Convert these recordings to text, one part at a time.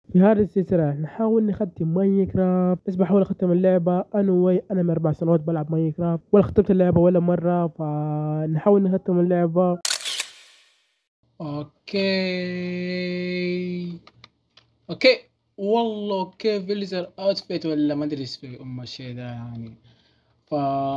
في هذه السلسلة نحاول نختم ماينكرافت. بس بحاول أختم اللعبة أنا من 4 سنوات بلعب ماينكرافت ولا ختمت اللعبة ولا مرة، فنحاول نختم اللعبة. اوكي اوكي والله اوكي فيلزر اوتفيت ولا ما ادري ايش في ام الشيء ده يعني. ف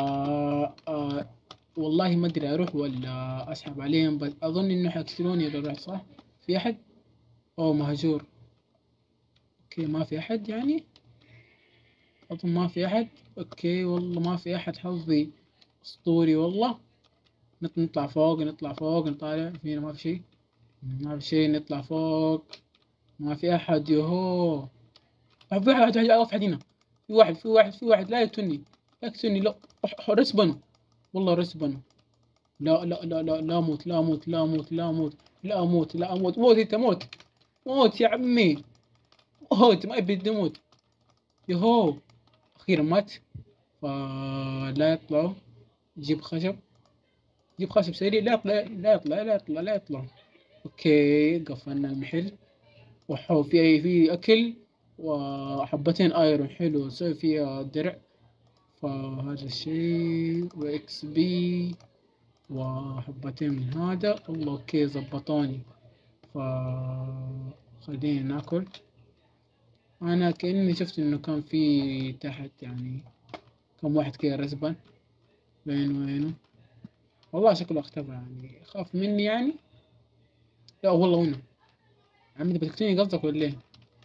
والله ما ادري اروح ولا اسحب عليهم، بس اظن انه حيقتلوني اذا رحت. صح؟ في احد؟ اوه مهجور. اوكي ما في احد يعني، اظن ما في احد. اوكي والله ما في احد، حظي اسطوري والله. نطلع فوق، نطلع فوق، نطالع فينا ما في شيء، ما في شيء. نطلع فوق ما في احد. يوهو في واحد واحد هنا. في واحد لا يقتلني، لا يقتلني. لا رسبنه والله رسبنه. لا لا لا لا لا موت، لا موت، لا موت، لا موت، لا موت، لا موت. موت انت، موت. موت يا عمي، موت. ما ابي تموت. يهو اخيرا مات. فلا يطلعوا. جيب خشب، جيب خشب سريع. لا يطلع، لا يطلع، لا يطلع، لا يطلع. اوكي قفلنا المحل. وحو في اكل وحبتين ايرون حلو نسوي فيها درع. فهذا الشيء واكس بي وحبتين من هذا. الله اوكي زبطوني. ف خلينا ناكل. انا كأني شفت انه كان في تحت يعني كم واحد كده رسبا. وينه؟ والله شكله اختفى يعني، خاف مني يعني. لا والله هنا. عمي انت بتقتلني قصدك ولا ايه؟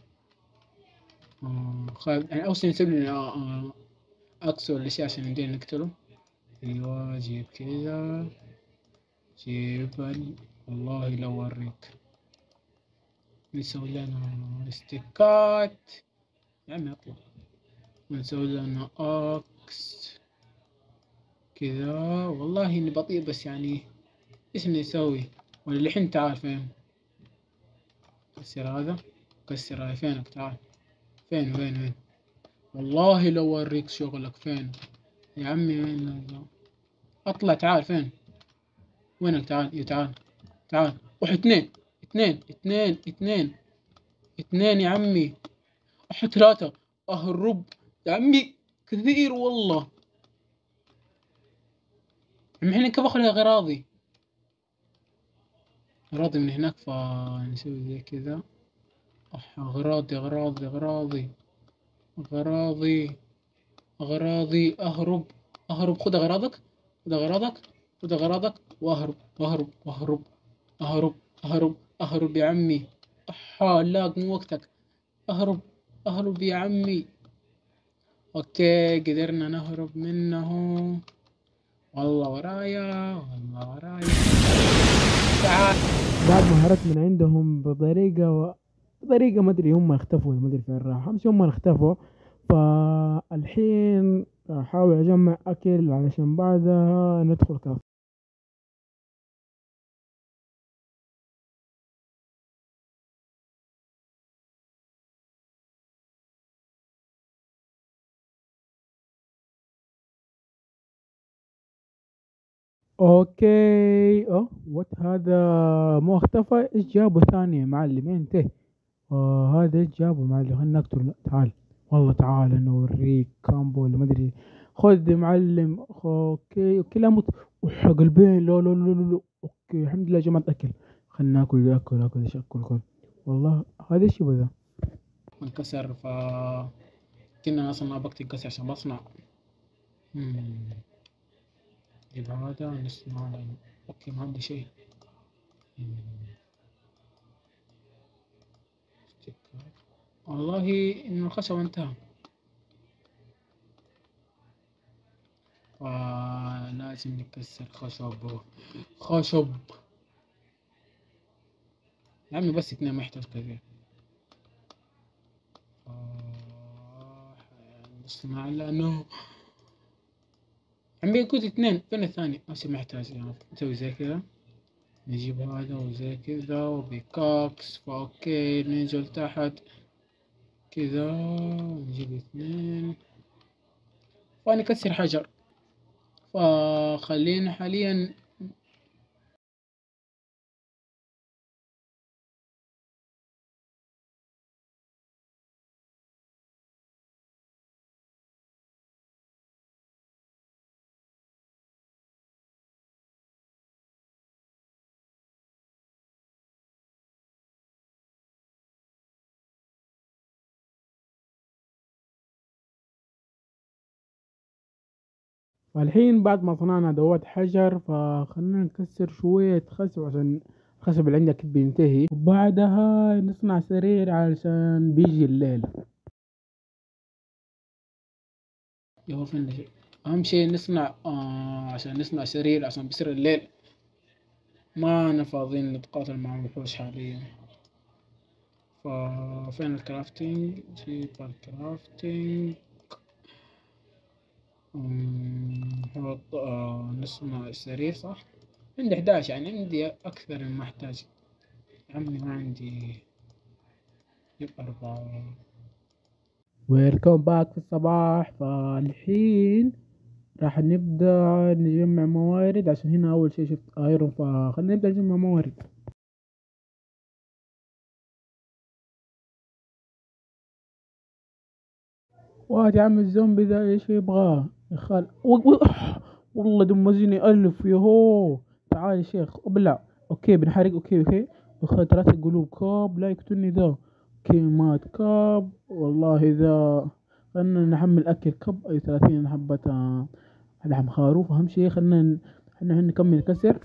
خايف يعني، اوصل يسوي لي اكسر الاشياء عشان يمدينا نقتله. ايوه جيب كذا، والله لو اوريك. نسوي لنا استيكات يا عمي اطلع. نسوي لنا اكس كذا. والله اني بطيء بس يعني ايش نسوي؟ ولا الحين تعال فين؟ كسر هذا، كسر هذا. فينك؟ تعال. وين؟ والله لو اوريك شغلك فين يا عمي. وين هذا؟ اطلع. تعال فين؟ وينك؟ تعال. تعال. تعال. اثنين، اثنين يا عمي. 3 اهرب يا عمي. كثير والله. الحين كيف اخذ اغراضي؟ اغراضي من هناك، فنسوي زي كذا. اغراضي. اغراضي اهرب. خذ اغراضك، خذ اغراضك واهرب. اهرب يا عمي. لاق مو وقتك. اهرب، يا عمي. اوكي قدرنا نهرب منه. والله ورايا. تعال. بعد ما هربت من عندهم بطريقة ما أدري هم اختفوا، ما أدري فين راحوا، مش هم اختفوا. فالحين أحاول أجمع أكل علشان بعدها ندخل كافي. اوكي. وات هذا؟ مو اختفى؟ ايش جابه ثاني يا معلم انت؟ هذا ايش جابه يا معلم؟ خلنا نقتل. تعال والله، تعال انا اوريك كامبو ولا ما ادري. خذ يا معلم. اوكي لا موت. وحق قلبين. لا لا لا لا لا. اوكي الحمد لله جمعت اكل. خلنا ناكل. ايش اكل؟ كل والله. هذا ايش يبغى ذا؟ انكسر. كنا اصلا ما بكتب كسر عشان بصنع. مم. يبقى هذا نصنع لنا. اوكي ما عندي شيء. مم. استيكر. والله ان الخشب انتهى. لازم نكسر خشب. يا عمي بس 2 ما يحتاج كثير. نصنع لانه عمي قلت 2. فين الثاني؟ بس ما يحتاج يعني. نسوي زي كذا. نجيب هذا وزي كذا وبيكاكس. فأوكي ننزل تحت كذا. نجيب 2 ونكسر حجر. فخلينا حاليا فالحين بعد ما صنعنا دوات حجر فخلنا نكسر شوية خشب عشان الخشب اللي عندك بينتهي، وبعدها نصنع سرير علشان بيجي الليل. يا هو فين أهم شي نصنع عشان نصنع سرير عشان بيصير الليل. ما أنا فاضيين نتقاتل مع وحوش حاليا. ففين الكرافتنج؟ جيب الكرافتنج. نحط نصنع السرير صح. عندي 11 يعني عندي أكثر مما أحتاج. يا عمي ما عندي. جيب 4. ويلكم باك في الصباح. فالحين راح نبدأ نجمع موارد، عشان هنا أول شي شفت ايرون، فخلنا نبدأ نجمع موارد. واد يا عم الزومبي ذا ايش يبغاه يخال والله دمزيني ألف يهو. تعال يا شيخ ابلع. اوكي بنحرق. اوكي وخذ 3 قلوب كاب لا يقتلني ذا. اوكي مات كاب والله ذا. خلنا نحمل اكل كب اي 30 حبة لحم خروف. اهم شي خلنا نكمل كسر.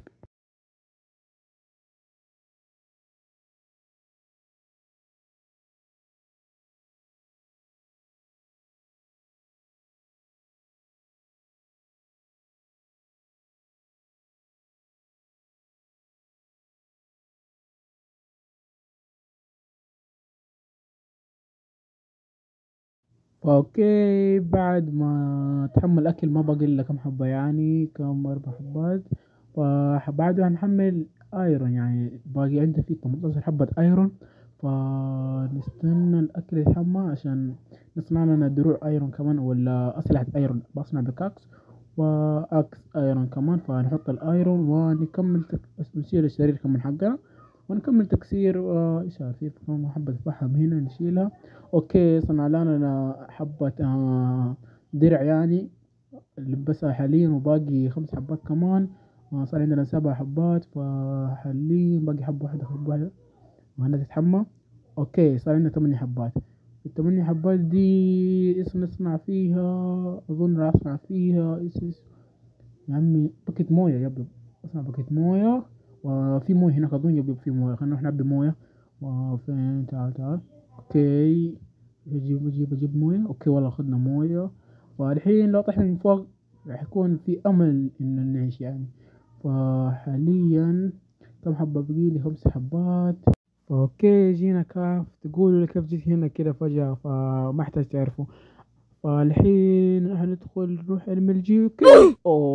اوكي بعد ما تحمل اكل ما باقي الا كم حبة، يعني كم 4 حبات. فبعدها هنحمل ايرون، يعني باقي عندي فيه 18 حبة ايرون. فنستنى الاكل يتحمى عشان نصنع لنا دروع ايرون كمان، ولا اسلحة ايرون. بصنع بكاكس واكس ايرون كمان. فنحط الايرون ونكمل نشيل السرير كمان حقنا، ونكمل تكسير. ايش في كم حبة فحم هنا نشيلها. اوكي صنع لنا حبة درع يعني نلبسها حاليا، وباقي 5 حبات كمان. صار عندنا 7 حبات. فحاليا باقي حبة واحدة وهنا تتحمى. اوكي صار عندنا 8 حبات. ال8 حبات دي ايش نصنع فيها؟ اظن راح اصنع فيها ايش يا عمي باكيت موية يبلب. اصنع باكيت موية. وفي موية هناك اظن يبلب في موية. خلينا نروح نعبي موية. وفين؟ تعال. اوكي اجيب موية. اوكي والله اخذنا موية. فالحين لو طحنا من فوق راح يكون في امل انه نعيش يعني. فحاليا كم حبة بقيلي؟ 5 حبات. اوكي جينا كاف. تقولوا لي كيف جيت هنا كده فجأة؟ فما احتاج تعرفوا. فالحين هندخل نروح الملجي. اوكي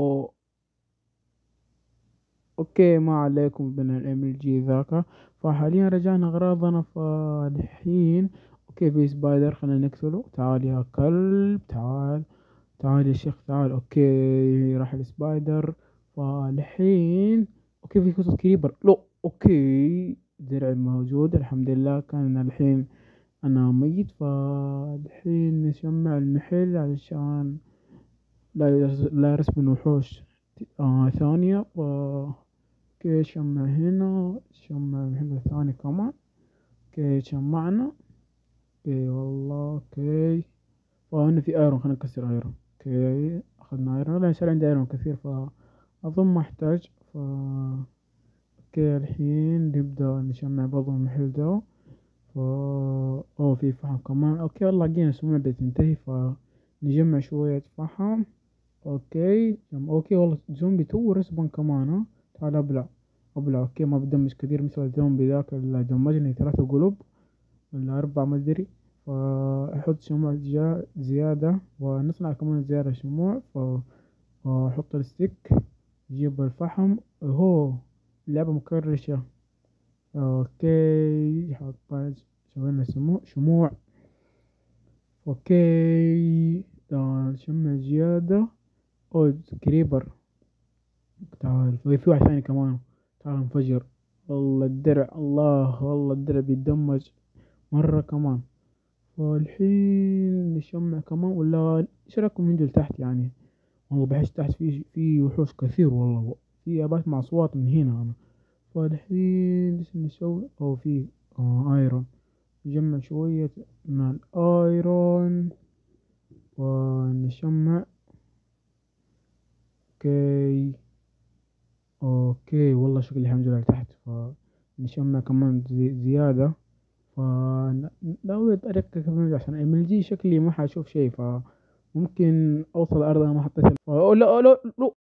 اوكي ما عليكم من الام ال جي ذاك. فحاليا رجعنا اغراضنا. فالحين اوكي في سبايدر خلينا نقتله. تعال يا كلب تعال. تعال يا شيخ تعال. اوكي راح السبايدر. فالحين اوكي في قصة كريبر. لو اوكي درع موجود الحمد لله. كان الحين انا ميت. فالحين نشمع المحل علشان لا يرسم الوحوش ثانية. اوكي شمع هنا. شمع هنا ثاني كمان. اوكي شمعنا. اوكي والله اوكي. وهنا في ايرون خلينا نكسر ايرون. اوكي اخذنا ايرون. لا يصير عندي ايرون كثير فاظن ما احتاج. اوكي الحين نبدأ نشمع برضو المحل ده. ف في فحم كمان. اوكي والله لقينا السموم بتنتهي فنجمع شوية فحم. اوكي اوكي والله زومبي تو رسبا كمان تعال ابلع. اوكي ما بدمج كثير مثل الزومبي ذاك اللي دمجني 3 قلوب ولا 4 ما ادري. فاحط شموع زيادة ونصنع كمان زيادة شموع. فاحط الستيك. جيب الفحم. هو اللعبة مكرشة. اوكي حطيت سوينا شموع. اوكي شمع زيادة. كريبر تعال. في واحد ثاني كمان. تعال انفجر. والله الدرع الله والله الدرع بيتدمج مرة كمان. فالحين نشمع كمان ولا ايش رايكم ننزل تحت يعني؟ والله بحس تحت في وحوش كثير والله. في ابات مع اصوات من هنا انا. فالحين ايش نسوي؟ في ايرون. نجمع شوية من الايرون ونشمع. اوكي. اوكي والله شكلي حنزل تحت، فنشمع كمان زيادة. ناوي اركب كمان عشان MLG شكلي ما حاشوف شيء، فممكن اوصل ارضها ما حطيت لا لا لا.